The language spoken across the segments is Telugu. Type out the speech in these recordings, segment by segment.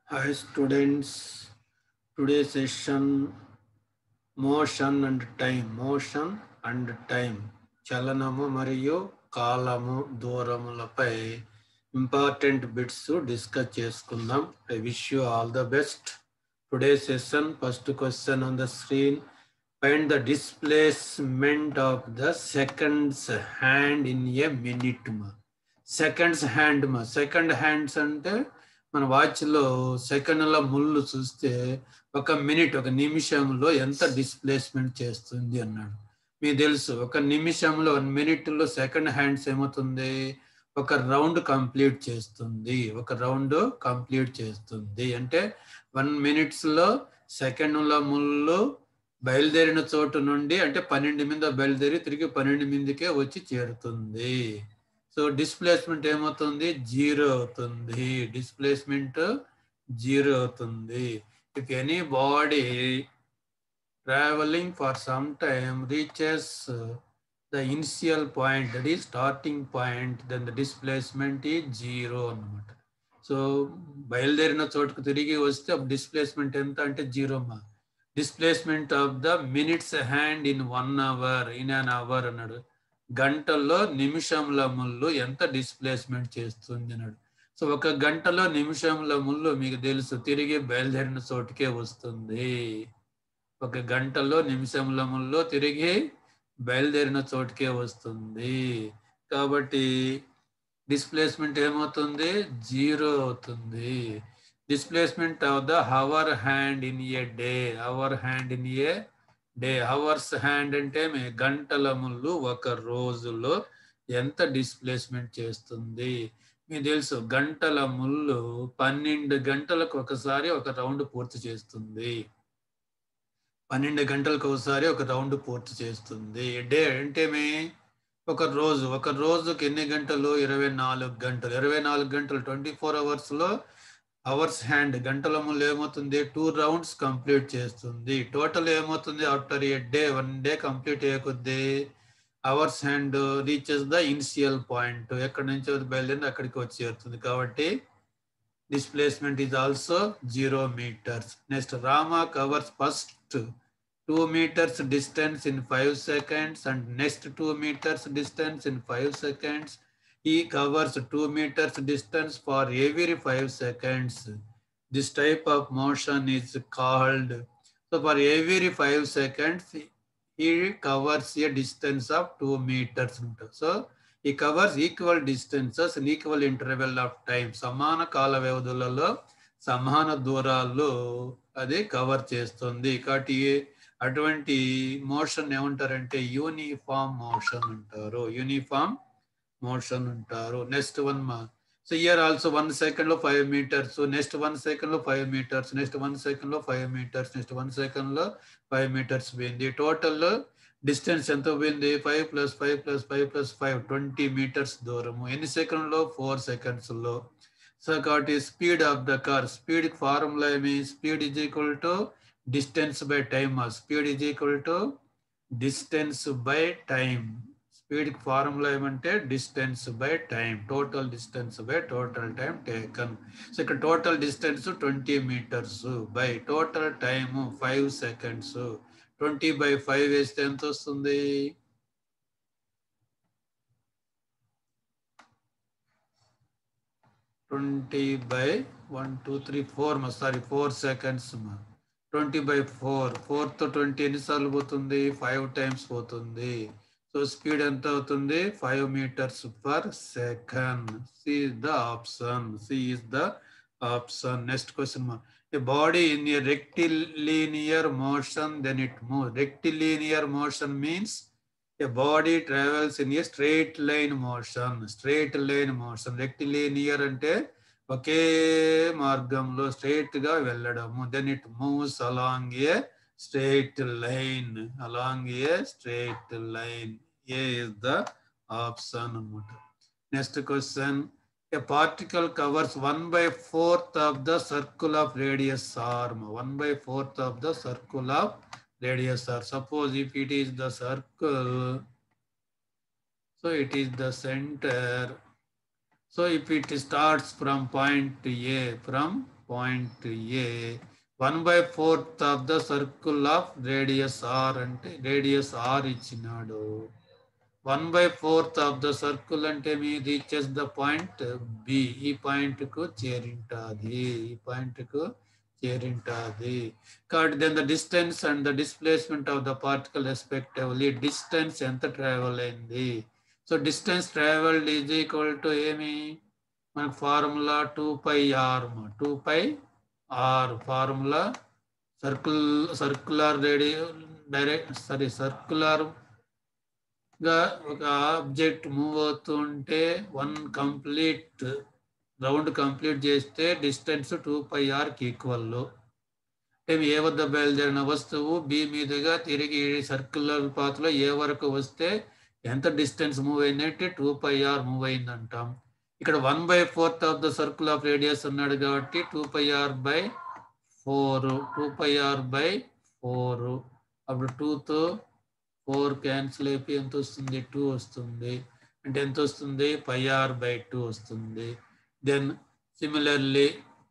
Hi students, today's session motion and time. Motion and time. చలనము మరియు కాలము దూరములపై ఇంపార్టెంట్ బిట్స్ డిస్కస్ చేసుకుందాం. I wish you all the best. Today's session, first question on the screen. Find the displacement of the seconds hand in a minute. Seconds hand second hands అంటే మన వాచ్లో సెకండ్ల ముళ్ళు చూస్తే ఒక మినిట్ ఒక నిమిషంలో ఎంత డిస్ప్లేస్మెంట్ చేస్తుంది అన్నాడు. మీకు తెలుసు ఒక నిమిషంలో 1 మినిట్లో సెకండ్ హ్యాండ్స్ ఏమవుతుంది, ఒక రౌండ్ కంప్లీట్ చేస్తుంది. ఒక రౌండ్ కంప్లీట్ చేస్తుంది అంటే 1 మినిట్స్లో సెకండ్ల ముళ్ళు బయలుదేరిన చోటు నుండి అంటే 12 మీద బయలుదేరి తిరిగి 12 మీదకే వచ్చి చేరుతుంది. సో డిస్ప్లేస్మెంట్ ఏమవుతుంది, 0 అవుతుంది. డిస్ప్లేస్మెంట్ 0 అవుతుంది. If any body travelling for some time reaches the initial point, that is starting point, then the displacement is 0 అన్నమాట. సో బయలుదేరిన చోటుకు తిరిగి వస్తే డిస్ప్లేస్మెంట్ ఎంత అంటే 0 మా. Displacement of the minutes hand in 1 hour, in an hour అన్నాడు. గంటల్లో నిమిషంల ముళ్ళు ఎంత డిస్ప్లేస్మెంట్ చేస్తుంది అన్నాడు. సో ఒక గంటలో నిమిషంల ముళ్ళు మీకు తెలుసు తిరిగి బయలుదేరిన చోటుకే వస్తుంది. ఒక గంటలో నిమిషంల ముళ్ళు తిరిగి బయలుదేరిన చోటుకే వస్తుంది. కాబట్టి డిస్ప్లేస్మెంట్ ఏమవుతుంది, 0 అవుతుంది. Displacement of the hour hand in a day, hour hand in a day. Hours hand అంటే గంటల ముళ్ళు ఒక రోజులో ఎంత డిస్ప్లేస్మెంట్ చేస్తుంది. మీకు తెలుసు గంటల ముళ్ళు 12 గంటలకు ఒకసారి ఒక రౌండ్ పూర్తి చేస్తుంది. 12 గంటలకు ఒకసారి ఒక రౌండ్ పూర్తి చేస్తుంది. డే అంటే ఒక రోజు, ఒక రోజుకి ఎన్ని గంటలు, 24 గంటలు. 24 గంటలు 24 అవర్స్లో అవర్స్ హ్యాండ్ గంటల ముళ్ళు ఏమవుతుంది, 2 రౌండ్స్ కంప్లీట్ చేస్తుంది. టోటల్ ఏమవుతుంది, after a day 1 day complete అయ్యకొద్ది hours hand reaches the initial point, ఎక్కడి నుంచి బయలుదేరి అక్కడికి వచ్చి చేరుతుంది. కాబట్టి displacement is also 0 meters. Next Rama covers first 2 meters distance in 5 seconds and next 2 meters distance in 5 seconds. He covers 2 meters distance for every 5 seconds. This type of motion is called, so for every 5 seconds, he covers a distance of 2 meters. So he covers equal distances in equal interval of time. సమాన కాల వ్యవధులలో సమాన దూరాల్లో అది కవర్ చేస్తుంది. కాబట్టి అటువంటి మోషన్ ఏమంటారంటే యూనిఫామ్ మోషన్ అంటారు. యూనిఫామ్ మోషన్ అంటారు. Next one so here also 1 second లో 5 meters, నెక్స్ట్ 1 సెకండ్ లో 5 meters, నెక్స్ట్ 1 సెకండ్ లో 5 meters, నెక్స్ట్ 1 సెకండ్ లో 5 meters పోయింది. టోటల్ డిస్టెన్స్ ఎంత పోయింది, 5 + 5 + 5 + 5 20 meters దూరము. ఎన్ని సెకండ్ లో, 4 seconds లో. సో కాబట్టి speed of the car, speed formula ఏమి, speed is equal to distance by time. Speed is equal to distance by time. Speed formula ఏమంటే distance by time, total distance by total time taken. So ఇక్కడ total distance 20 meters by total time 5 seconds. 20/5 వేస్తే ఎంత వస్తుంది, 4 seconds. 20/4, 4 తో 20 ఎన్నిసార్లు పోతుంది, 5 times పోతుంది. సో స్పీడ్ ఎంత అవుతుంది, 5 meters per second. C is the option, C is the option. Next question, a body in a rectilinear motion, then it moves. Rectilinear motion means a body travels in a straight line motion. Straight line motion. Rectilinear అంటే ఒకే మార్గంలో స్ట్రైట్ గా వెళ్ళడము. Then it moves along a straight line. Along a straight line. A is the option. Next question. A particle covers 1/4 of the circle of radius arm. 1/4 of the circle of radius arm. Suppose if it is the circle, so it is the center. So if it starts from point A, from point A, 1/4 of the circle of radius R అంటే radius R ఇచ్చినాడు. 1/4 of the circle అంటే మీ రీచెస్ ద పాయింట్ B. ఈ పాయింట్ కు చేరింటాది. ఈ పాయింట్ కు చేరింటాది. కాబట్టి then the distance and the displacement of the particle respectively, distance ఎంత ట్రావెల్ అయింది. So distance travelled is equal to ఏమి, మనకు formula 2πr. 2πr formula circular circular గా ఒక ఆబ్జెక్ట్ మూవ్ అవుతుంటే కంప్లీట్ రౌండ్ కంప్లీట్ చేస్తే డిస్టెన్స్ 2πr కి ఈక్వల్. ఏ వద్ద బయలుదేరిన వస్తువు బి మీదుగా తిరిగి సర్క్యులర్ పాత్ లో ఏ వరకు వస్తే ఎంత డిస్టెన్స్ మూవ్ అయిందంటే 2πr మూవ్ అయిందంటాం. ఇక్కడ 1/4 of the circle of radius అన్నాడు కాబట్టి 2πr/4. 2πr/4 అప్పుడు 2తో 4 క్యాన్సిల్ అయిపోయి ఎంత వస్తుంది, 2 వస్తుంది. అంటే ఎంత వస్తుంది, πr/2 వస్తుంది. దెన్ సిమిలర్లీ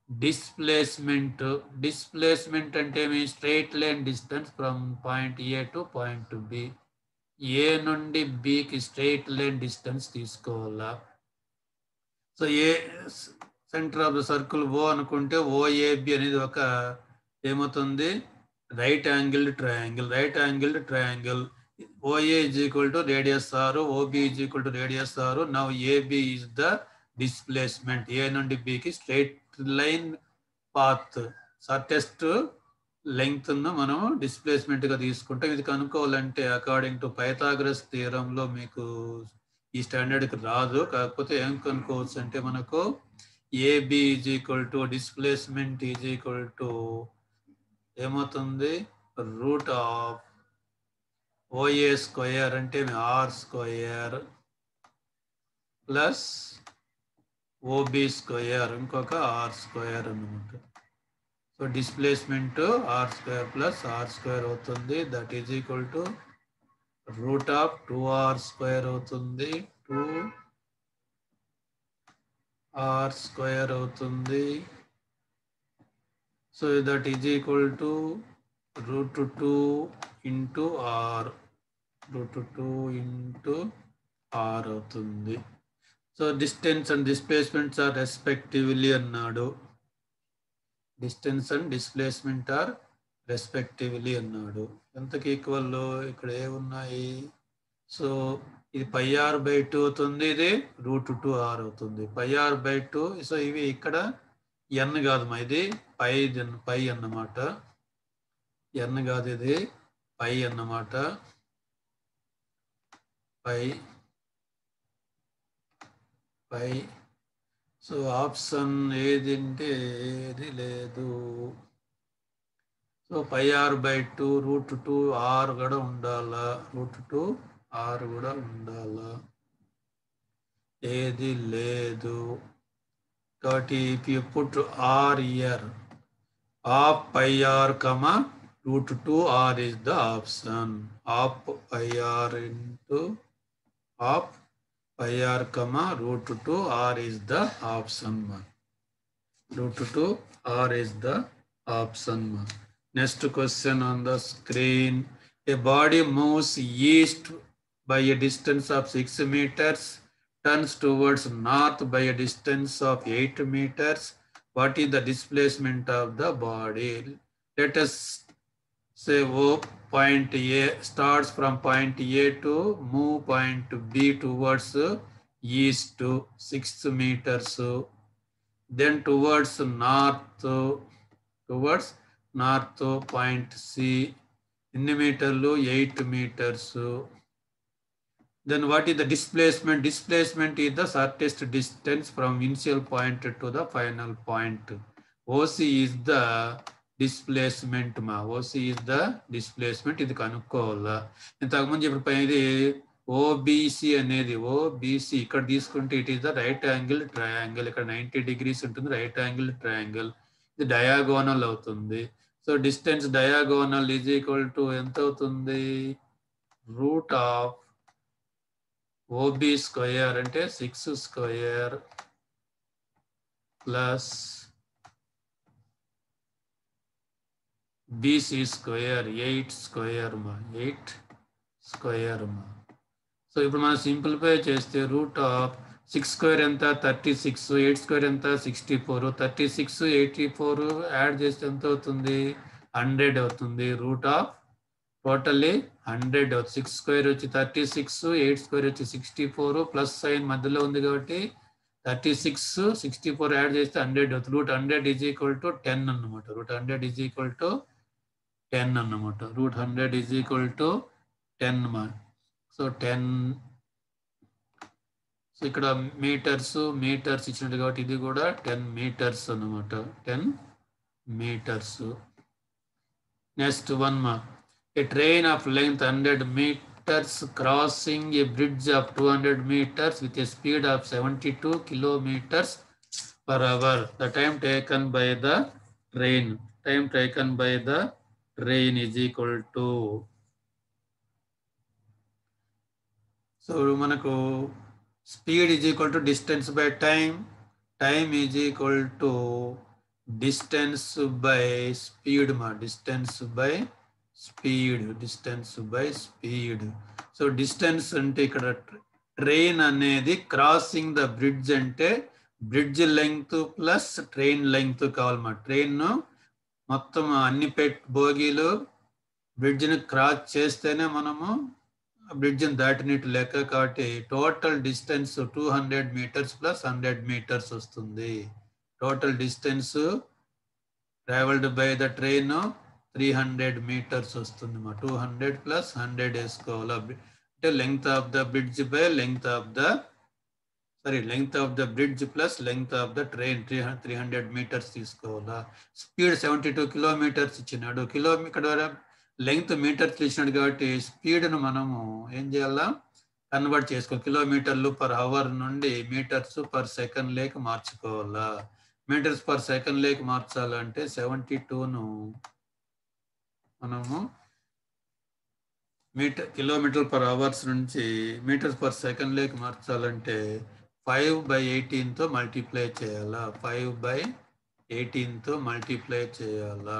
డిస్ప్లేస్మెంట్ అంటే మీ straight line distance from point A to point B. A నుండి బికి స్ట్రైట్ లైన్ డిస్టెన్స్ తీసుకోవాలా. So a centre of the circle O అనుకుంటే ఓఏబి అనేది ఒక ఏమవుతుంది, right angled triangle. OA is equal to radius r, OB is equal to radius r. Now AB is the displacement. A నుండి B కి straight line path, shortest length ను మనం డిస్ప్లేస్మెంట్ గా తీసుకుంటాం. ఇది కనుక్కోవాలంటే అకార్డింగ్ టు పైథాగరస్ థియరం లో మీకు ఈ స్టాండర్డ్ కి రాదు. కాకపోతే ఏం కనుక్కోవచ్చు అంటే మనకు AB is equal to displacement is equal to ఏమవుతుంది, రూట్ ఆఫ్ OA స్క్వేర్ అంటే R square plus OB square ఇంకొక R స్క్వేర్ అన్నమాట. So displacement R square plus R square అవుతుంది. That is equal to root of 2R square అవుతుంది, 2R స్క్వేర్ అవుతుంది. So that is equal to root 2 into R, root 2 into R అవుతుంది. So distance and displacements are respectively అన్నాడు. Distance and displacement are respectively అన్నాడు. ఎంతకి ఈక్వల్, ఇక్కడ ఏమున్నాయి. సో ఇది πr/2 అవుతుంది, ఇది రూట్ 2R అవుతుంది. πr/2. సో ఇవి ఇక్కడ n కాదు, ఇది పై అన్నమాట. n కాదు, ఇది పై అన్నమాట. పై. సో ఆప్షన్ ఏది అంటే ఏది లేదు. సో πr/2 రూట్ 2R కూడా ఉండాలా, రూట్ 2R కూడా ఉండాలా, ఏది లేదు. కాబట్టి if you put R here, of πr comma root 2R is the option. Of πr into of πr comma root 2R is the option. Root 2R is the option. Next question on the screen. A body moves east by a distance of 6 meters, turns towards north by a distance of 8 meters. What is the displacement of the body? Let us say point A starts from point A to move point B towards east to 6 meters. Then towards north point C, ఎన్ని మీటర్లు, 8 meters. Then what is the displacement? Displacement is the shortest distance from initial point to the final point. OC is the displacement. OC is the displacement. ఇది కనుక్కోవాలా. ఇంతకుముందు ఇప్పుడు ఇది OBC అనేది, OBC ఇక్కడ తీసుకుంటే it is the right angle triangle. ఇక్కడ 90 degrees ఉంటుంది, రైట్ యాంగిల్ ట్రయాంగిల్. ఇది డయాగోనల్ అవుతుంది. So distance diagonal is equal to ఎంత అవుతుంది, రూట్ ఆఫ్ OB స్క్వేర్ అంటే 6 square plus BC square 8 square మా 8 స్క్వేర్ మా. సో ఇప్పుడు మనం సింప్లిఫై చేస్తే రూట్ ఆఫ్ 6 స్క్వేర్ ఎంత 36, 8 స్క్వేర్ ఎంత 64, 36 84 యాడ్ చేస్తే ఎంత అవుతుంది 100 అవుతుంది. రూట్ ఆఫ్ టోటల్లీ 100 అవుతుంది. 6 స్క్వేర్ వచ్చి 36, 8 స్క్వేర్ వచ్చి 64, ప్లస్ సైన్ మధ్యలో ఉంది కాబట్టి 36 64 యాడ్ చేస్తే 100 అవుతుంది. రూట్ 100 ఈజ్ ఈక్వల్ టు 10 అన్నమాట. రూట్ 100 ఈజ్ ఈక్వల్ టు 10 అన్నమాట. రూట్ 100 ఈజ్ ఈక్వల్ టు 10 మా. సో 10. సో ఇక్కడ మీటర్స్ ఇచ్చినట్టు కాబట్టి ఇది కూడా 10 మీటర్స్ అన్నమాట. 10 మీటర్స్. నెక్స్ట్ వన్ మా. A train of length 100 meters crossing a bridge of 200 meters with a speed of 72 kilometers per hour. The time taken by the train is equal to. So మనకు speed is equal to distance by time. Time is equal to distance by speed ma. Distance by speed. So distance అంటే ఇక్కడ ట్రైన్ అనేది క్రాసింగ్ ద బ్రిడ్జ్ అంటే bridge length plus train length కావాలన్నమాట. ట్రైన్ మొత్తం అన్ని బోగీలు బ్రిడ్జ్ని క్రాస్ చేస్తేనే మనము బ్రిడ్జ్ని దాటినట్టు లెక్క. కాబట్టి total distance 200 metres plus 100 metres వస్తుంది. Total distance travelled by the train 300 metres వస్తుంది. 200 ప్లస్ 100 వేసుకోవాలి. అంటే length of the bridge by length of the bridge plus length of the train 300 metres తీసుకోవాలా. స్పీడ్ 72 కిలోమీటర్స్ ఇచ్చినాడు. ఇక్కడ లెంగ్త్ మీటర్స్ ఇచ్చినాడు కాబట్టి స్పీడ్ను మనము ఏం చేయాలా కన్వర్ట్ చేసుకోవాలి. కిలోమీటర్లు పర్ అవర్ నుండి మీటర్స్ పర్ సెకండ్ లేక మార్చుకోవాలా. మీటర్స్ పర్ సెకండ్ లేక మార్చాలంటే 72ను మనము కిలోమీటర్ పర్ అవర్స్ నుంచి మీటర్స్ పర్ సెకండ్ లేక మార్చాలంటే 5/18తో మల్టిప్లై చేయాలా. 5/18తో మల్టిప్లై చేయాలా.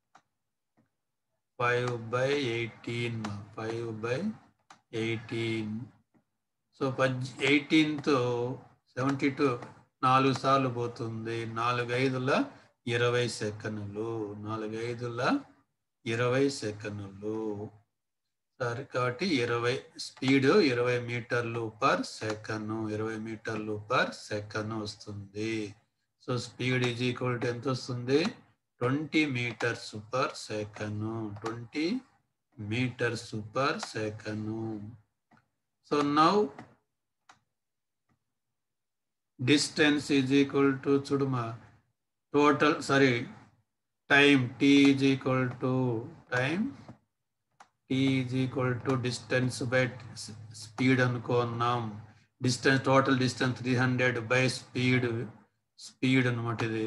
5/18. సో 18తో 72 4 సార్లు పోతుంది. 4 5ల 20 సెకన్లు. 4 5ల 20 సెకన్లు. సరే కాబట్టి 20 స్పీడ్ 20 మీటర్లు పర్ సెకన్. 20 మీటర్లు పర్ సెకన్ వస్తుంది. So speed is equal to ఎంత వస్తుంది 20 metres per second. 20 metres per second. So now distance is equal to చూడమా total time t is equal to distance by speed అనుకున్నాం. Distance total distance 300 by speed అనమాట. ఇది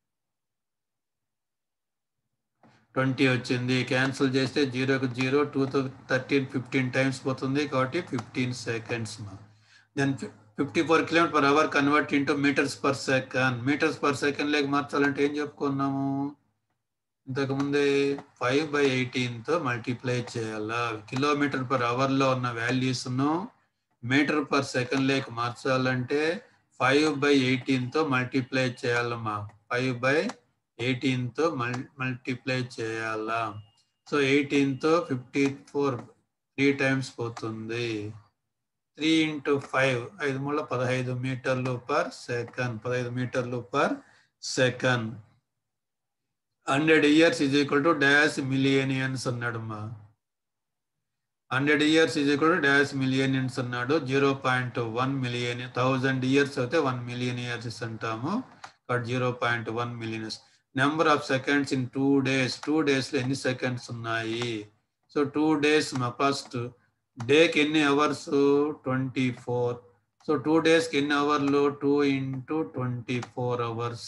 20 వచ్చింది. క్యాన్సిల్ చేస్తే 0కు 0 2తో 13 15 టైమ్స్ పోతుంది కాబట్టి 15 seconds. Then 54 kilometre per hour convert into metres per second. Metres per second లేక మార్చాలంటే ఏం చెప్పుకున్నాము ఇంతకుముందే 5/18తో మల్టిప్లై చేయాలా. కిలోమీటర్ పర్ అవర్లో ఉన్న వాల్యూస్ను మీటర్ పర్ సెకండ్ లేక మార్చాలంటే 5/18తో మల్టిప్లై చేయాలమ్మా. 5/18తో మల్టిప్లై చేయాలా. సో 18తో 54 3 టైమ్స్ పోతుంది. 3 × 5 5 మూల 15 మీటర్లు పర్ సెకండ్. 15 మీటర్లు per second. 100 years is equal to dash millions అన్నాడమ్మా. 100 years is equal to dash millions అన్నాడు. 0.1 million. 1000 years అయితే 1 million years అంటాము. కాబట్టి 0.1 million. Number of seconds in 2 days. 2 daysలో ఎన్ని సెకండ్స్ ఉన్నాయి. సో 2 days మా ఫస్ట్ డేకి ఎన్ని అవర్స్ 24. సో 2 daysకి ఎన్ని అవర్లు 2 × 24 అవర్స్.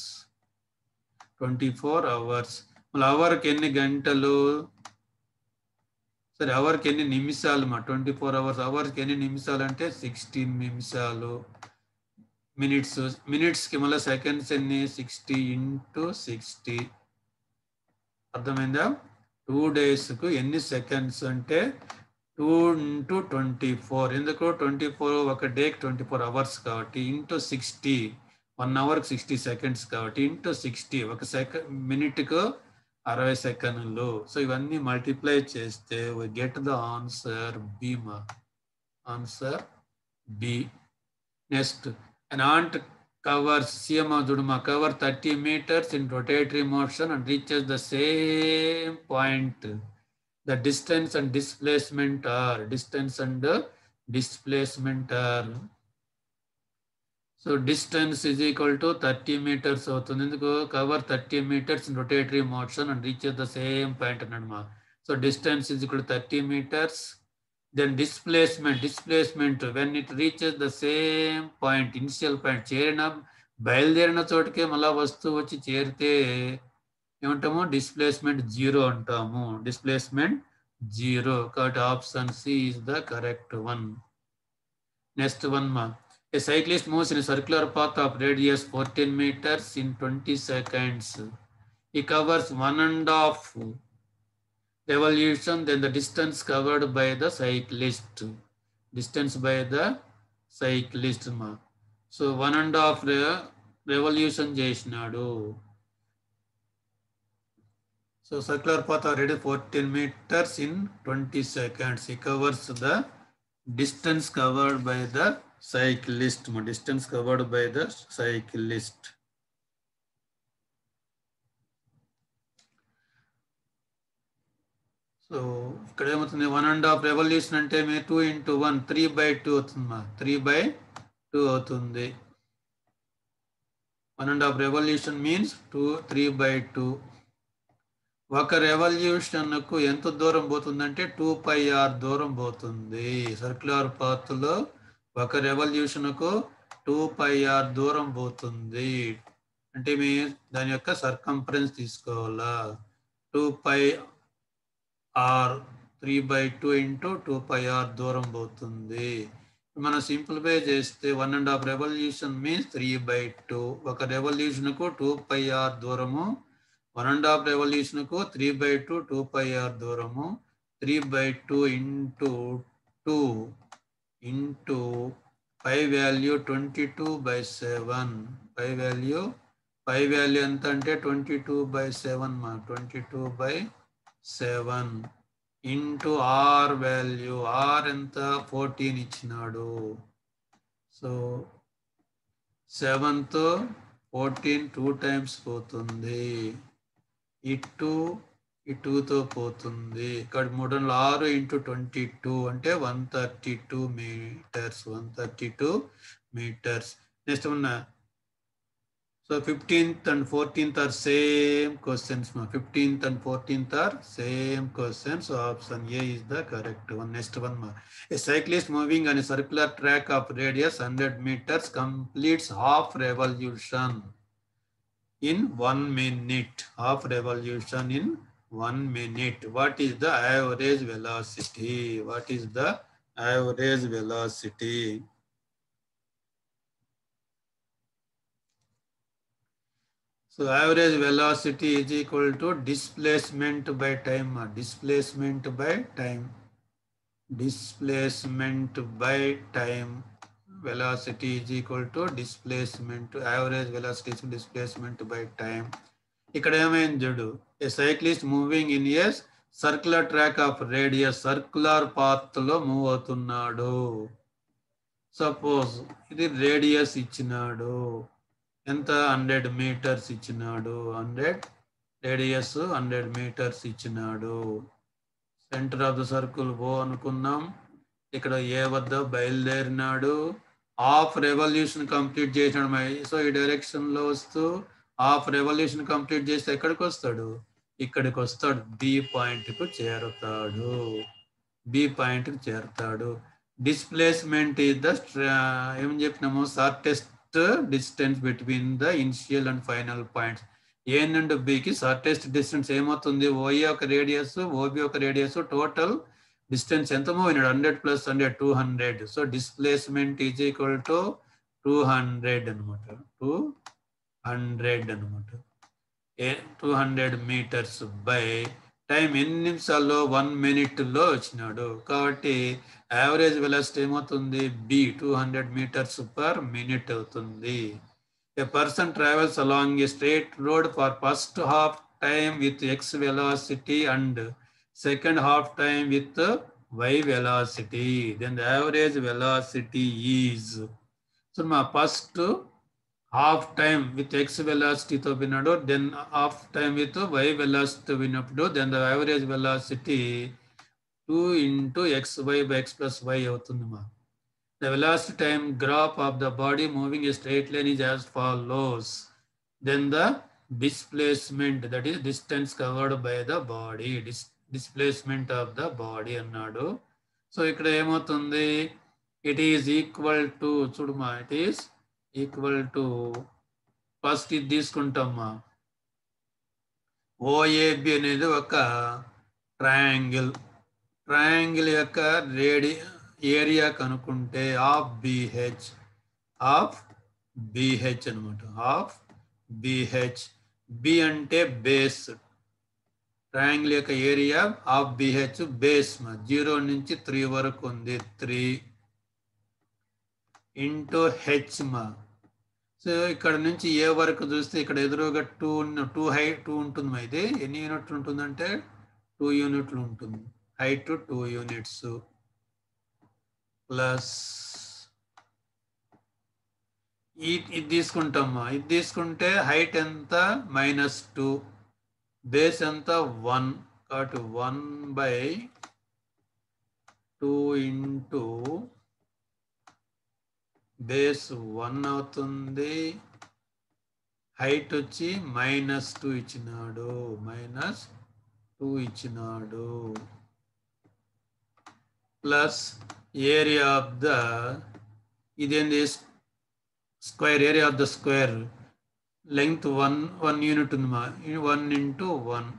24 అవర్స్. మళ్ళీ అవర్కి ఎన్ని గంటలు అవర్కి ఎన్ని నిమిషాలు 24 అవర్స్. అవర్కి ఎన్ని నిమిషాలు అంటే 16 నిమిషాలు. మినిట్స్కి మళ్ళీ సెకండ్స్ ఎన్ని 60 × 60. అర్థమైందా. 2 డేస్కు ఎన్ని సెకండ్స్ అంటే 2 into 24. ఎందుకు 24 ఒక డేకి 24 అవర్స్ కాబట్టి ఇంటూ 60 1 అవర్కి 60 సెకండ్స్ కాబట్టి ఇంటూ 60 ఒక మినిట్కు 60 సెకండ్లు. సో ఇవన్నీ మల్టిప్లై చేస్తే we get the answer B. Answer B. Next, an ant covers cover 30 meters in rotatory motion and reaches the same point. The distance and displacement are so distance is equal to 30 meters. So cover 30 meters in rotatory motion and reaches the same point. So distance is equal to 30 meters. Then displacement when it reaches the same point, initial point, బయలుదేరిన చోటుకే మళ్ళా వస్తువు వచ్చి చేరితే ఏమంటాము? డిస్ప్లేస్మెంట్ జీరో అంటాము. Displacement zero. కాబట్టి option C is the correct one. Next one A cyclist moves in a circular path of radius 14 meters in 20 seconds. He covers 1.5 revolution, then the distance covered by the cyclist. So 1.5 revolution చేసినాడు. So circular path of radius 14 meters in 20 seconds. He covers the distance covered by the cyclist. So ఇక్కడ ఏమవుతుంది? 1.5 రెవల్యూషన్ అంటే 2 into 1 3/2 అవుతుంది. 3/2 అవుతుంది. 1.5 రెవల్యూషన్ మీన్స్ 3/2. ఒక రెవల్యూషన్కు ఎంత దూరం పోతుందంటే 2πr దూరం పోతుంది. సర్క్యులర్ పాత్ లో ఒక రెవల్యూషన్కు 2πr దూరం పోతుంది. అంటే మీ దాని యొక్క సర్కంఫరెన్స్ తీసుకోవాలా. 2πr 3/2 into 2πr దూరం పోతుంది. మనం సింప్లిఫై చేస్తే 1.5 రెవల్యూషన్ మీన్స్ 3/2. ఒక రెవల్యూషన్కు 2πr దూరము, 1.5 రెవల్యూషన్కు 3/2 2πr దూరము. 3/2 into 2 into pi value 22/7. Pi value ఎంత అంటే 22/7 22/7 ఇంటూ ఆర్ వాల్యూ. ఆర్ ఎంత? 14 ఇచ్చినాడు. సో 7తో 14 2 times పోతుంది. ఇటుతో పోతుంది. ఇక్కడ 3 into 22 అంటే 132 meters. నెక్స్ట్ ఉన్న so 15th and 14th are same questions. 15th and 14th are same questions. So option A is the correct one. Next one. A cyclist moving on a circular track of radius 100 meters completes half revolution in 1 minute. Half revolution in 1 minute. What is the average velocity? So average velocity is equal to displacement by time. Displacement by time. Velocity is equal to displacement. Average velocity is displacement by time. ఇక్కడ ఏమైంది చూడు. A cyclist moving in a circular track of radius. Circular path లో మూవ్ అవుతున్నాడు. సపోజ్ ఇది రేడియస్ ఇచ్చినాడు. ఎంత? 100 meters ఇచ్చినాడు. 100 రేడియస్ 100 meters ఇచ్చినాడు. Centre of the circle O అనుకున్నాం. ఇక్కడ ఏ వద్ద బయలుదేరినాడు. హాఫ్ రెవల్యూషన్ కంప్లీట్ చేసినాడు. సో ఈ డైరెక్షన్ లో వస్తూ హాఫ్ రెవల్యూషన్ కంప్లీట్ చేస్తే ఎక్కడికి వస్తాడు? ఇక్కడికి వస్తాడు. బి పాయింట్ కు చేరుతాడు. డిస్ప్లేస్మెంట్ ఇస్ ద ఏం చెప్పినాము? Shortest distance between the initial and final points. A నుండి B కి షార్టెస్ట్ డిస్టెన్స్ ఏమవుతుంది? OA ఒక రేడియస్, OB ఒక రేడియస్. టోటల్ డిస్టెన్స్ ఎంత మూవ్ అయినాడు? 100 + 100 200. So displacement is equal to 200 అనమాట. 200 meters by టైం ఎన్ని నిమిషాల్లో 1 మినిట్లో వచ్చినాడు. కాబట్టి యావరేజ్ వెలాసిటీ ఏమవుతుంది? బి 200 మీటర్స్ పర్ మినిట్ అవుతుంది. A person travels along a straight road for first half time with x velocity and second half time with y velocity. Then the average velocity is. So my first half time with x velocity to విన్నాడు, then half time with y velocity విన్నప్పుడు then the average velocity 2 into xy by x plus y అవుతుంది మా. The velocity time graph of the body moving a straight line is as follows. Then the displacement, that is distance covered by the body, displacement of the body అన్నాడు. సో ఇక్కడ ఏమవుతుంది? ఇట్ ఈజ్ ఈక్వల్ టు, చూడమా, it is equal to, first ఇది తీసుకుంటామా, ఓఏబి అనేది ఒక ట్రయాంగిల్. ట్రయాంగిల్ యొక్క ఏరియా కనుక్కుంటే ఆఫ్ బిహెచ్ అనమాట. ఆఫ్ బిహెచ్, బి అంటే బేస్. ట్రయాంగిల్ యొక్క ఏరియా ఆఫ్ బిహెచ్ బేస్ 0 నుంచి 3 వరకు ఉంది, 3 ఇంటూ హెచ్ మా. సో ఇక్కడ నుంచి ఏ వరకు చూస్తే ఇక్కడ ఎదురుగా 2 ఉంటుంది మా. ఇది ఎన్ని యూనిట్లు ఉంటుందంటే 2 యూనిట్లు ఉంటుంది. హైట్ 2 యూనిట్స్ ప్లస్ ఇది తీసుకుంటామా. ఇది తీసుకుంటే హైట్ ఎంత? -2, బేస్ ఎంత? 1. కాబట్టి 1/2 ఇంటూ బేస్ 1 అవుతుంది. హైట్ వచ్చి -2 ఇచ్చినాడు, -2 ఇచ్చినాడు, ప్లస్ ఏరియా ఆఫ్ ద, ఇదేంది? Square, area of the square. Length 1 unit ఉంది మా. 1 ఇంటూ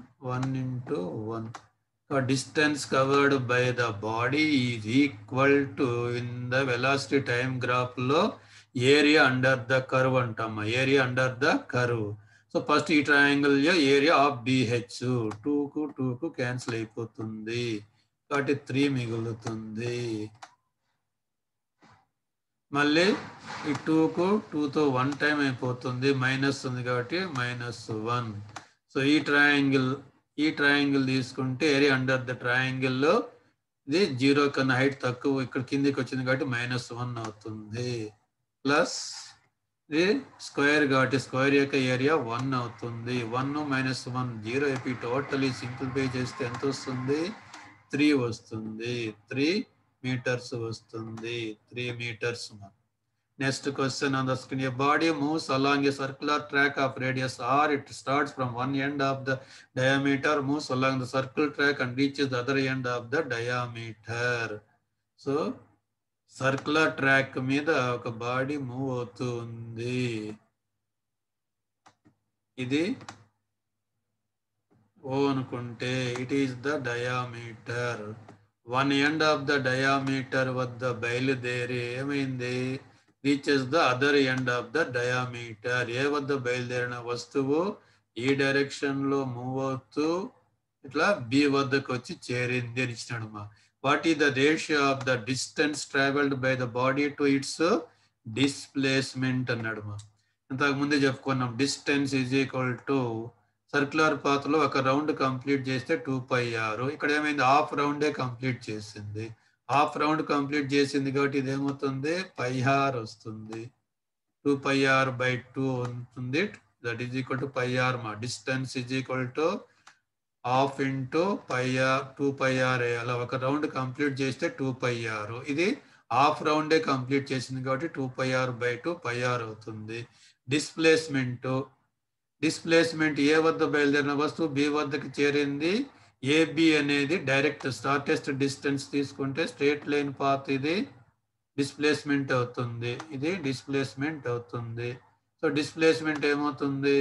1. Distance covered by the body is equal to, in the velocity time graph లో ఏరియా అండర్ ద కర్వ్ అంటామా. Area under the curve. So first ఈ ట్రయాంగిల్ ఏరియా ఆఫ్ బిహెచ్ 2కు క్యాన్సిల్ అయిపోతుంది. కాబట్టి 3 మిగులుతుంది. మళ్ళీ ఈ 2తో 1 టైం అయిపోతుంది, మైనస్ ఉంది కాబట్టి -1. సో ఈ ట్రయాంగిల్ తీసుకుంటే ఏరియా అండర్ ద ట్రయాంగిల్లో ఇది 0 కన్నా హైట్ తక్కువ, ఇక్కడ కిందికి వచ్చింది కాబట్టి -1 అవుతుంది. ప్లస్ ఇది స్క్వేర్ కాబట్టి స్క్వేర్ యొక్క ఏరియా 1 అవుతుంది. 1 -1 0 అయిపోయి టోటలీ సింప్లిఫై చేస్తే ఎంత వస్తుంది? 3 వస్తుంది. 3 meters వస్తుంది. 3 meters. Next question on the screen. A body moves along a circular track of radius r. It starts from one end of the diameter, moves along the circle track and reaches the other end of the diameter. So circular track మీద ఒక బాడీ మూవ్ అవుతుంది. ఇది O అనుకుంటే it is the diameter. One end of the diameter వద్ద బయలుదేరి ఏమైంది? reaches the other end of the diameter. ఏ వద్ద బయలుదేరిన వస్తువు ఈ డైరెక్షన్ లో మూవ్ అవుతూ ఇట్లా బి వద్దకు వచ్చి చేరింది అని ఇచ్చినాడు మా. What is the ratio of the distance travelled by the body to its displacement అన్నాడు మా. ఇంతకు ముందే చెప్పుకున్నాం, distance is equal to circular path లో ఒక రౌండ్ కంప్లీట్ చేస్తే 2πr. ఇక్కడ ఏమైంది? హాఫ్ రౌండే కంప్లీట్ చేసింది. హాఫ్ రౌండ్ కంప్లీట్ చేసింది కాబట్టి ఇది ఏమవుతుంది? πr వస్తుంది. 2πr/2 ఉంటుంది. That is equal to πr మా. Distance is equal to half into πr, 2πr వేయాలి. ఒక రౌండ్ కంప్లీట్ చేస్తే 2πr. ఇది హాఫ్ రౌండే కంప్లీట్ చేసింది కాబట్టి 2πr/2 πr అవుతుంది. డిస్ప్లేస్మెంట్ ఏ వద్ద బయలుదేరిన వస్తువు బి వద్దకు చేరింది. ఏబి అనేది డైరెక్ట్ షార్టెస్ట్ డిస్టెన్స్ తీసుకుంటే స్ట్రేట్ లైన్ పాత్ ఇది డిస్ప్లేస్మెంట్ అవుతుంది. ఇది డిస్ప్లేస్మెంట్ అవుతుంది. సో డిస్ప్లేస్మెంట్ ఏమవుతుంది?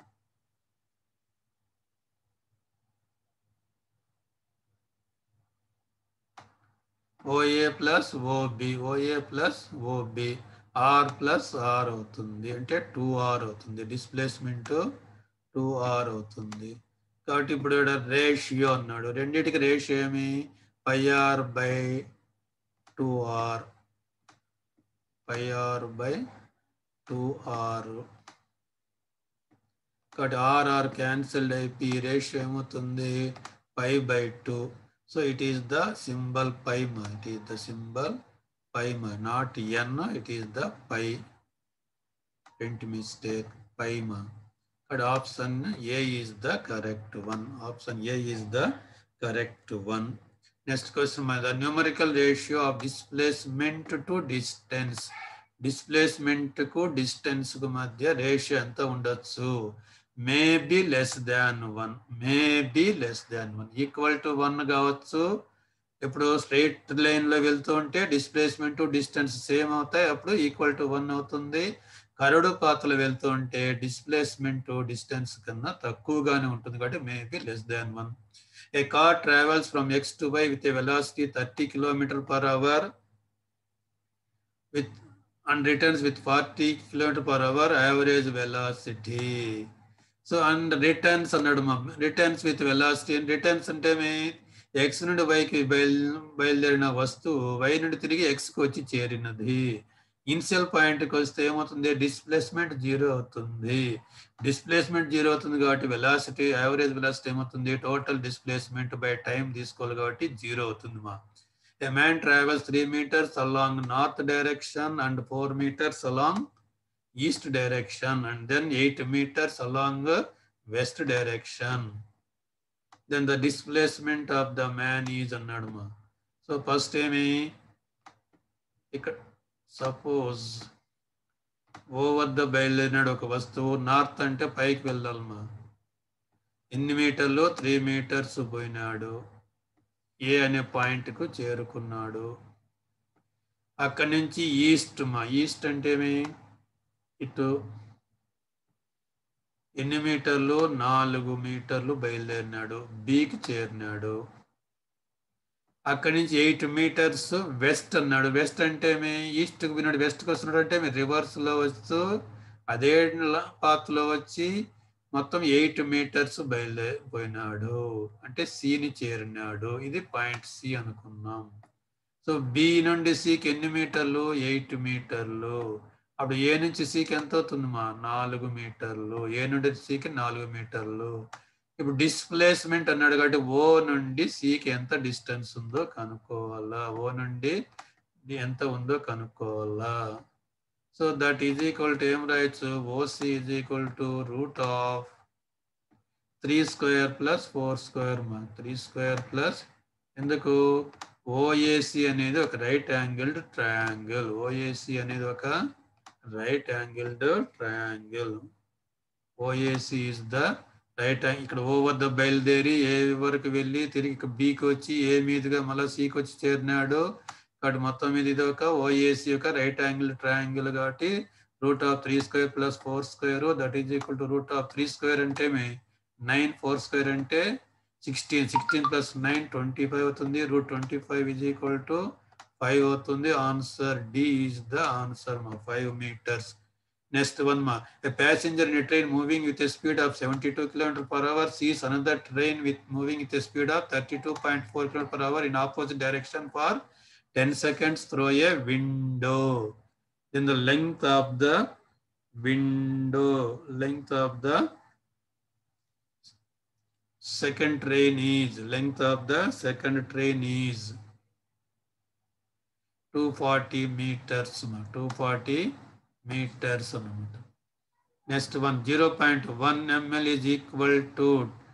OA plus OB, OA plus OB, r plus r అవుతుంది. అంటే 2r అవుతుంది. డిస్ప్లేస్మెంట్ 2r అవుతుంది. కాబట్టి ఇప్పుడు ఇక్కడ రేషియో అన్నాడు. రెండింటికి రేషియో ఏమి? πr by 2r, πr by 2r. కాబట్టి r క్యాన్సిల్డ్ అయిపోయి రేషియో ఏమవుతుంది? π/2. So it is the symbol π. It is the symbol π, not n, it is the π. Print mistake, π. But option A is the correct one. Option A is the correct one. Next question, the numerical ratio of displacement to distance. Displacement ku distance ku madhya ratio enta undachchu? May be less than 1. May be less than 1. Equal to 1 కావచ్చు. ఇప్పుడు స్ట్రైట్ లైన్ లో వెళ్తూ ఉంటే డిస్ప్లేస్మెంట్ డిస్టెన్స్ సేమ్ అవుతాయి, అప్పుడు ఈక్వల్ టు 1 అవుతుంది. కరడు పాతలు వెళ్తూ ఉంటే డిస్ప్లేస్మెంట్ డిస్టెన్స్ కన్నా తక్కువగానే ఉంటుంది, కాబట్టి maybe less than 1. A car travels from X to Y with a velocity 30 km/h with and returns with 40 km/h average velocity. So and returns అన్నాడు. మా రిటర్న్స్ విత్ వెలాసిటీ. రిటర్న్స్ అంటే ఎక్స్ నుండి వైకి బయలుదేరిన వస్తువు వై నుండి తిరిగి ఎక్స్కి వచ్చి చేరినది. ఇనిషియల్ పాయింట్కి వస్తే ఏమవుతుంది? డిస్ప్లేస్మెంట్ 0 అవుతుంది. డిస్ప్లేస్మెంట్ 0 అవుతుంది కాబట్టి వెలాసిటీ, యావరేజ్ వెలాసిటీ ఏమవుతుంది? టోటల్ డిస్ప్లేస్మెంట్ బై టైం తీసుకోవాలి కాబట్టి 0 అవుతుంది. మా A man travels 3 meters along north direction and 4 meters along east direction and then 8 meters along west direction. Then the displacement of the man is అన్నాడు. మా సో ఫస్ట్ ఏమి ఇక్కడ సపోజ్ ఓ వద్ద బయలుదేరినాడు ఒక వస్తువు. నార్త్ అంటే పైకి వెళ్ళాలమ్మా. ఎన్ని మీటర్లు? 3 meters పోయినాడు. ఏ అనే పాయింట్కు చేరుకున్నాడు. అక్కడి నుంచి ఈస్ట్. మా ఈస్ట్ అంటే ఏమి? ఇటు ఎన్ని మీటర్లు? 4 meters బయలుదేరినాడు. బికి చేరినాడు. అక్కడి నుంచి 8 meters వెస్ట్ అన్నాడు. వెస్ట్ అంటే ఈస్ట్కి పోయినాడు, వెస్ట్కి వస్తున్నాడు అంటే రివర్స్లో వస్తూ అదే పాత్లో వచ్చి మొత్తం 8 meters బయలుదేరిపోయినాడు అంటే సిని చేరినాడు. ఇది పాయింట్ సి అనుకున్నాం. సో బి నుండి సికి ఎన్ని మీటర్లు? 8 meters. అప్పుడు ఏ నుంచి సికి ఎంత అవుతుంది? మా 4 meters. ఏ నుండి సికి 4 meters. ఇప్పుడు డిస్ప్లేస్మెంట్ అన్నాడు కాబట్టి ఓ నుండి సికి ఎంత డిస్టెన్స్ ఉందో కనుక్కోవాలా. ఓ నుండి ఎంత ఉందో కనుక్కోవాలా. So that is equal to ఏం రాయొచ్చు? OC is equal to √3² + 4². మా 3² ఎందుకు? ఓఏసి అనేది ఒక రైట్ యాంగిల్డ్ ట్రయాంగిల్. ఓఏసి అనేది ఒక right angled triangle. OAC is the right. ఇక్కడ ఓ వద్ద బయలుదేరి ఏ వరకు వెళ్ళి తిరిగి బికి వచ్చి ఏ మీదుగా మళ్ళీ సికి వచ్చి చేరినాడు. కాబట్టి మొత్తం మీద ఇది ఒక ఓఏసి యొక్క రైట్ యాంగిల్ ట్రయాంగిల్ కాబట్టి √3² + 4². దట్ ఈజ్ ఈక్వల్ టు √3² అంటే 9, 4² అంటే 16. 16 + 9 25 అవుతుంది. √25 ఈజ్ ఈక్వల్ టు 5 అవుతుంది. Answer D is the answer. మా 5 meters. Next one, ma. A passenger in a train moving with a speed of 72 km/h sees another train moving with a speed of 32.4 km/h in opposite direction for 10 seconds through a window. Then the length of the second train is 240 meters. 240 meters. Next one, 0.1 ml is equal to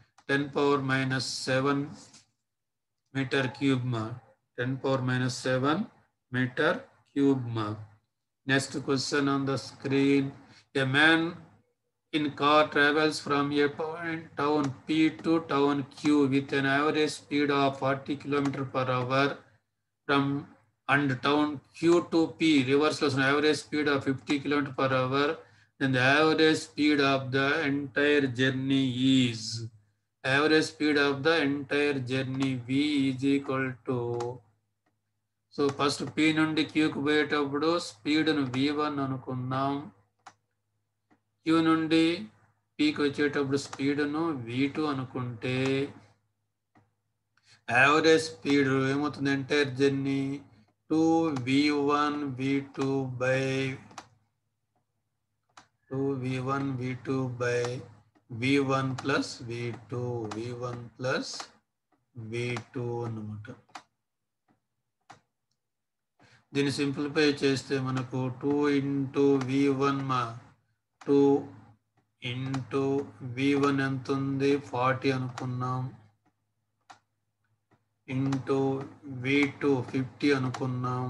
10⁻⁷ meter cube. 10⁻⁷ meter cube. Next question on the screen. A man in car travels from a point town P to town Q with an average speed of 40 km/h from and town Q to P reverse average speed of 50 km/h. Then the average speed of the entire journey is V is equal to. So first P నుండి Qకు పోయేటప్పుడు స్పీడ్ను V1 అనుకున్నాం. Q నుండి పీకి వచ్చేటప్పుడు స్పీడ్ను v2 అనుకుంటే యావరేజ్ స్పీడ్ ఏమవుతుంది entire journey 2v1 v2 by 2v1 v2 by v1 plus v2 v1 plus v2 అన్నమాట. దీన్ని సింప్లిఫై చేస్తే మనకు 2 ఇంటూ v1 2 ఇంటూ v1 ఎంత ఉంది 40 అనుకున్నాం, ఇంటూ v2 50 అనుకున్నాం,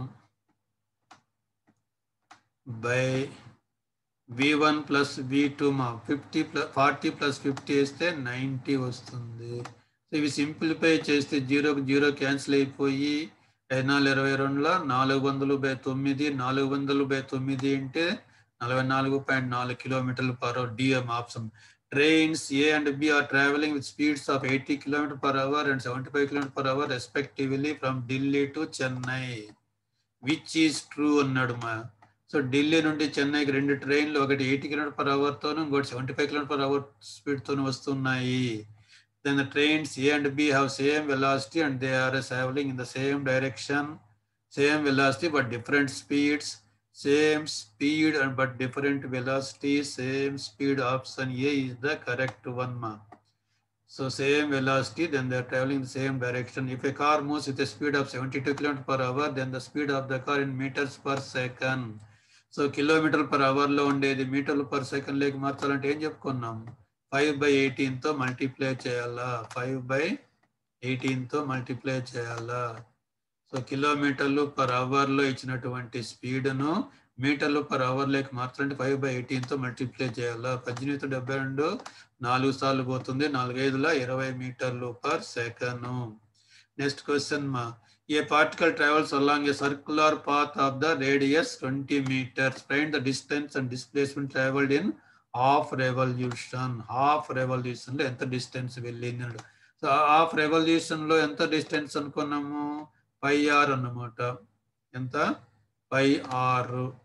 by v1 plus v2 50 plus 40 plus 50 వేస్తే 90 వస్తుంది. సో ఇవి సింప్లిఫై చేస్తే 0కు 0 క్యాన్సిల్ అయిపోయి 5×4 = 400/9 400/9 అంటే 44.4 km/h. DM option. Trains A and B are traveling with speeds of 80 km/h and 75 km/h respectively from Delhi to Chennai. Which is true అన్నాడు మా. సో ఢిల్లీ నుండి చెన్నైకి 2 ట్రైన్లు, ఒకటి 80 km/h తోను, ఇంకోటి 75 km/h స్పీడ్ తోను వస్తున్నాయి. Then the trains A and B have same velocity and they are traveling in the same direction, same velocity but different speeds, same speed and but different velocity, same speed. Option A is the correct one, ma. So same velocity, then they are traveling in the same direction. If a car moves with a speed of 72 km/h, then the speed of the car in meters per second. So km/h లో ఉండేది మీటర్లు పర్ సెకండ్ లేకి మార్చాలంటే ఏం చెప్పుకున్నాం, 5/18 తో మల్టిప్లై చేయాలా, 5/18 తో మల్టిప్లై చేయాలా. సో km/h లో ఇచ్చినటువంటి స్పీడ్ను మీటర్లు/h లేకి మార్చాలంటే 5/18 తో మల్టిప్లై చేయాలా. 18×72 4 సార్లు పోతుంది, 4×5 20 మీటర్లు పర్ సెకండ్. నెక్స్ట్ క్వశ్చన్ మా. A particle travels along a circular path of the radius 20 meters. Find the distance and displacement traveled in half revolution. Half revolution లో ఎంత డిస్టెన్స్ వెళ్ళింది. సో హాఫ్ రెవల్యూషన్ లో ఎంత డిస్టెన్స్ అనుకున్నాము, πr అన్నమాట. ఎంత, πr.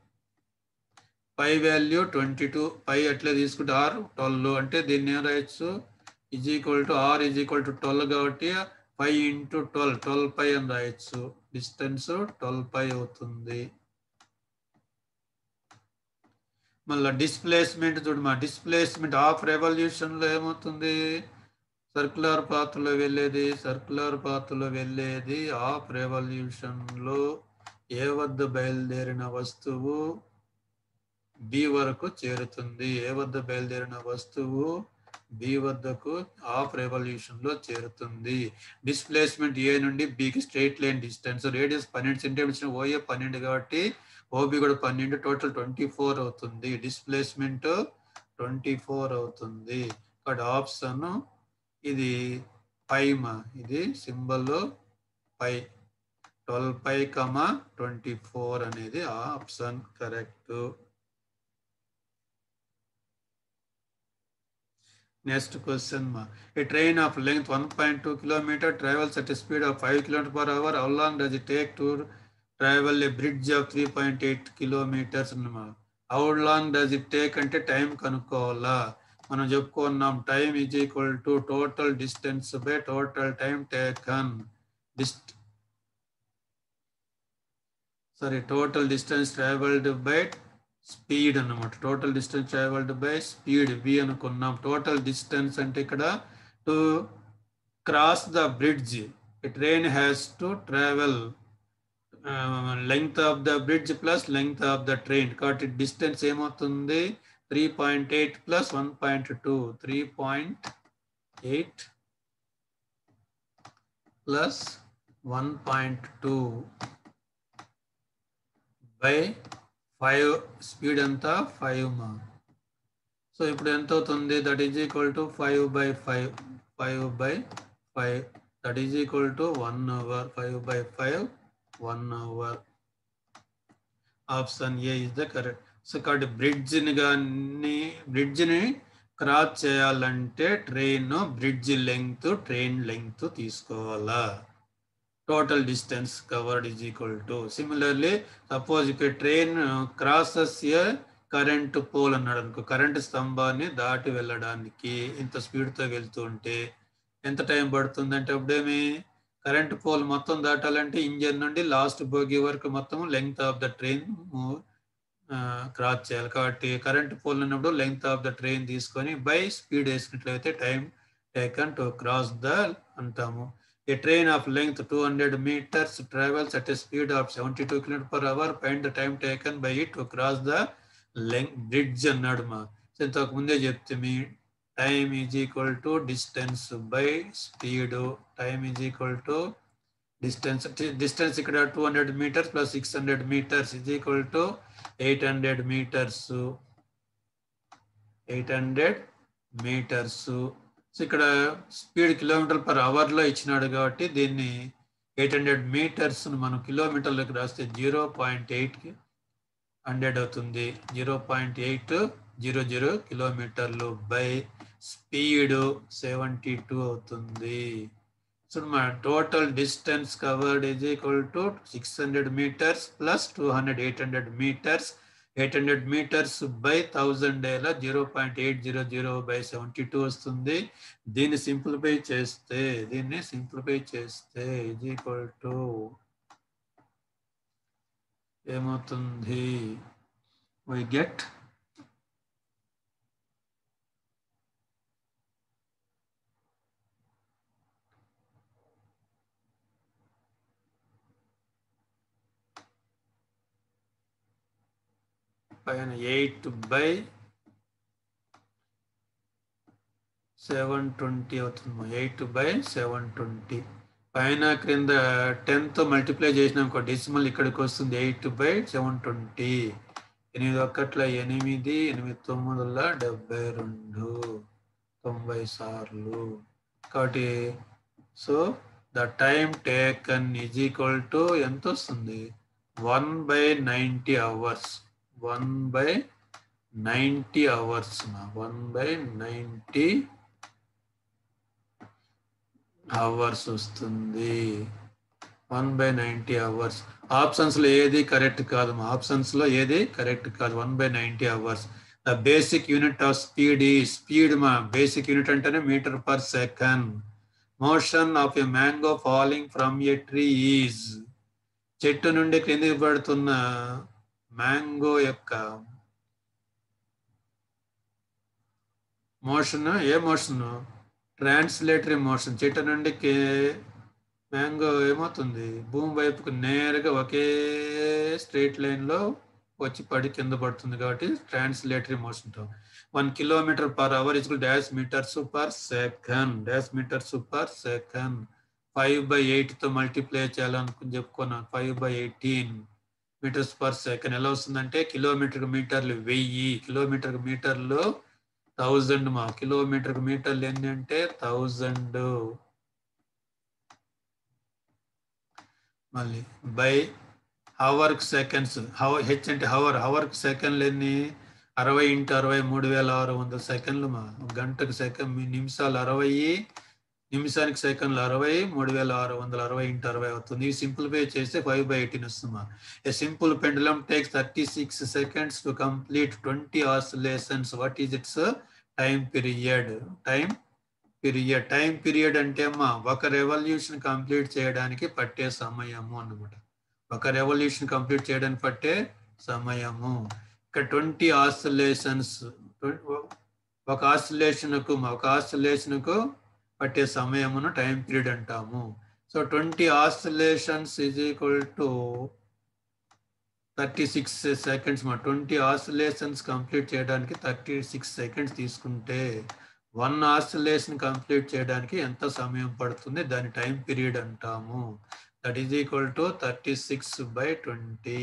π వాల్యూ 22, π అట్లే తీసుకుంటే r 12 అంటే దీన్ని ఏం రాయొచ్చు, r = 12 కాబట్టి 5 × 12 12π అని రాయొచ్చు. డిస్టెన్స్ 12π అవుతుంది. మళ్ళీ డిస్ప్లేస్మెంట్ చూడమా. డిస్ప్లేస్మెంట్ హాఫ్ రెవల్యూషన్ లో ఏమవుతుంది, సర్క్యులర్ పాత్ లో వెళ్ళేది హాఫ్ రెవల్యూషన్ లో ఏ వద్ద బయలుదేరిన వస్తువు బి వరకు చేరుతుంది. ఏ వద్ద బయలుదేరిన వస్తువు బి వద్దకు హాఫ్ రెవల్యూషన్ లో చేరుతుంది. డిస్ప్లేస్మెంట్ ఏ నుండి బికి straight line distance. Radius 12 centimetres, OA 12 కాబట్టి ఓబి కూడా 12, టోటల్ 24 అవుతుంది. డిస్ప్లేస్మెంట్ 24 అవుతుంది. ఇక్కడ ఆప్షన్ ఇది π, ఇది సింబల్ π, 12π, 24 అనేది option correct. Next question, ma. A train of length 1.2 km travels at a speed of 5 km/h. How long does it take to travel a bridge of 3.8 kilometers? How long does it take అంటే టైం కనుక్కోవాలా. మనం చెప్పుకున్నాం time = total distance by total time taken. Total distance traveled by speed అన్నమాట. Total distance travelled by speed v అనుకున్నాం. టోటల్ డిస్టెన్స్ అంటే ఇక్కడ to cross the bridge a train has to travel length of the bridge plus length of the train. కాబట్టి డిస్టెన్స్ ఏమవుతుంది, 3.8 ప్లస్ 1.2, 3.8 ప్లస్ 1.2 బై 5. స్పీడ్ ఎంత 5 మా. సో ఇప్పుడు ఎంత అవుతుంది, that is equal to 5/5, 5/5 that is equal to 1 hour. 5/5 1 hour. Option A is the correct. So కాబట్టి బ్రిడ్జ్ని క్రాస్ చేయాలంటే బ్రిడ్జ్ లెంగ్త్ ట్రైన్ లెంగ్త్ తీసుకోవాలా. Total distance covered is equal to. Similarly, suppose if a train crosses a current pole అన్నాడు అనుకో, కరెంటు స్తంభాన్ని దాటి వెళ్ళడానికి ఇంత స్పీడ్తో వెళ్తూ ఉంటే ఎంత టైం పడుతుంది అంటే, అప్పుడేమి కరెంటు పోల్ మొత్తం దాటాలంటే ఇంజన్ నుండి లాస్ట్ బోగి వరకు మొత్తం length of the train cross చేయాలి. కాబట్టి కరెంటు పోల్ ఉన్నప్పుడు లెంగ్త్ ఆఫ్ ద ట్రైన్ తీసుకొని బై స్పీడ్ వేసినట్లయితే time taken to cross the అంటాము. A train of length 200 meters travels at a speed of 72 km per hour. Find the time taken by it to cross the bridge అన్నాడు మా. సో ఇంతకు ముందే చెప్తే మీ time is equal to distance by speed. Time is equal to distance. Distance ఇక్కడ 200 meters plus 600 meters is equal to 800 meters. 800 meters. So ఇక్కడ స్పీడ్ కిలోమీటర్ పర్ అవర్లో ఇచ్చినాడు కాబట్టి దీన్ని 800 meters మనం కిలోమీటర్లకు రాస్తే 0.8 100 అవుతుంది. 0.800 కిలోమీటర్లు బై స్పీడ్ 72 అవుతుంది. సో మన total distance covered is equal to 600 meters plus 200 800 meters. 800 meters by 1000 ఎలా 0.800 బై 72 వస్తుంది. దీన్ని సింప్లిఫై చేస్తే ఈజ్ ఈక్వల్ టు ఏమవుతుంది, we get పైన 8 బై 720 అవుతుంది. 8 బై 720 పైన క్రింద 10తో మల్టిప్లై చేసినాం ఒక డెసిమల్ ఇక్కడికి వస్తుంది. 8 బై 720. 8 ఒకట్ల 8 8 9ల 72 90 సార్లు. కాబట్టి so the time taken is equal to ఎంత వస్తుంది, 1/90 hours. 1/90 hours. 1/90 hours వస్తుంది. 1/90 hours. ఆప్షన్స్ లో ఏది కరెక్ట్ కాదు. ఆప్షన్స్ లో ఏది కరెక్ట్ కాదు. 1/90 hours. The basic unit of speed ఈ స్పీడ్ మా బేసిక్ యూనిట్ అంటేనే metre per second. Motion of a mango falling from a tree is, చెట్టు నుండి కిందికి పడుతున్న మ్యాంగో యొక్క మోషన్, ఏ మోషన్, ట్రాన్స్లేటరీ మోషన్. చెట్టు నుండి మ్యాంగో ఏమవుతుంది, భూమి వైపుకు నేరుగా ఒకే స్ట్రైట్ లైన్లో వచ్చి పడి కింద పడుతుంది కాబట్టి translatory motion. 1 kilometer per hour is equal to dash meters per second. 5/8తో మల్టిప్లై చేయాలనుకుని చెప్పుకున్నాను. 5/18 meters per second. ఎలా వస్తుందంటే కిలోమీటర్ మీటర్లు 1000, కిలోమీటర్ మీటర్లు 1000 మా. కిలోమీటర్ మీటర్లు ఎన్ని అంటే 1000. మళ్ళీ బై హవర్ సెకండ్స్. హెచ్ అంటే హవర్. హవర్కి సెకండ్లు ఎన్ని, 60 × 60 3600 సెకండ్లు మా. గంటకు సెకండ్ నిమిషాలు 60, నిమిషానికి సెకండ్లు 60, 3600 60 × 60 అవుతుంది. ఇవి సింప్లిఫై చేస్తే 5/18 వస్తుందా. A simple pendulum takes 36 seconds to complete 20 oscillations. What is its time period? Time period అంటే అమ్మా ఒక రెవల్యూషన్ కంప్లీట్ చేయడానికి పట్టే సమయము అన్నమాట. ఒక రెవల్యూషన్ కంప్లీట్ చేయడానికి పట్టే సమయము. ఇక్కడ 20 oscillations. ఒక ఆసిలేషన్కు పట్టే సమయమును టైం పీరియడ్ అంటాము. So 20 oscillations is equal to 36 seconds మా. 20 oscillations కంప్లీట్ చేయడానికి 36 seconds తీసుకుంటే 1 oscillation కంప్లీట్ చేయడానికి ఎంత సమయం పడుతుంది, దాని టైం పీరియడ్ అంటాము. That is equal to 36/20.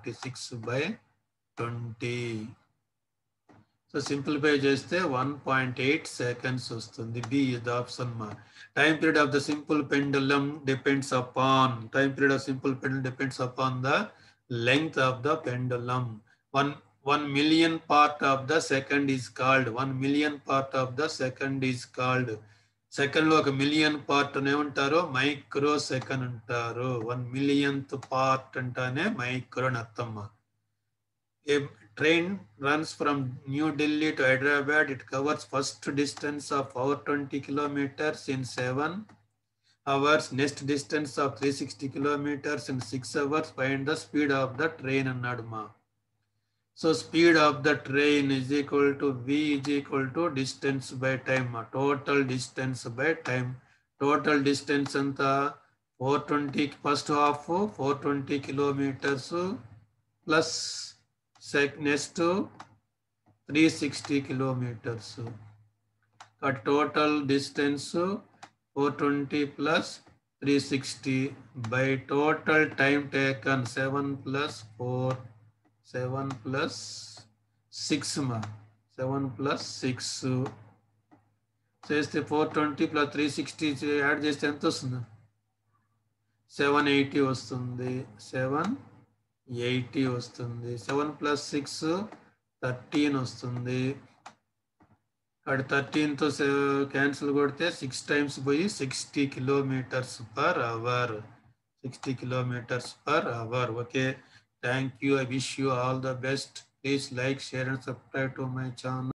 36/20. So simplify చేస్తే 1.8 seconds వస్తుంది. బి ఇస్ ద ఆప్షన్ మా. Time period of the simple pendulum depends upon. Time period of simple pendulum depends upon the length of the pendulum. 1 million part of the second is called. 1 million part of the second is called. Second లో 1 million part ఏమంటారు, మైక్రో సెకండ్ అంటారు. 1 millionth part అంటానే మైక్రో అని అర్థం. train runs from New Delhi to Hyderabad. It covers first distance of 420 kilometers in 7 hours. Next distance of 360 kilometers in 6 hours. Find the speed of the train Nadma. So speed of the train is equal to V is equal to distance by time. Total distance by time. Total distance anta 420 first half 420 kilometers plus next 360 kilometers. Total distance 420 plus 360 by total time taken 7 plus 4 7 plus 6 ma 7 plus 6 చేస్తే 420 plus 360 యాడ్ చేస్తే ఎంత వస్తుంది 780 వస్తుంది 780 వస్తుంది 7 plus 6 13 వస్తుంది అక్కడ 13తో క్యాన్సిల్ కొడితే 6 times పోయి 60 kilometers per hour 60 kilometers per hour. Okay, thank you. I wish you all the best. Please like, share and subscribe to my channel.